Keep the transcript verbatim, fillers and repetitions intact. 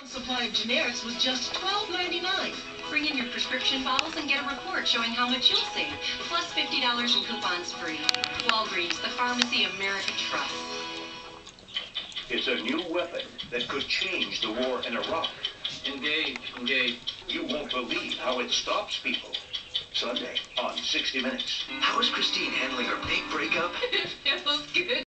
One supply of generics was just twelve ninety-nine. Bring in your prescription bottles and get a report showing how much you'll save, plus fifty dollars in coupons free. Walgreens, the pharmacy America trusts. It's a new weapon that could change the war in Iraq. Engage, engage. You won't believe how it stops people. Sunday on sixty minutes. How is Christine handling her big breakup? It feels good.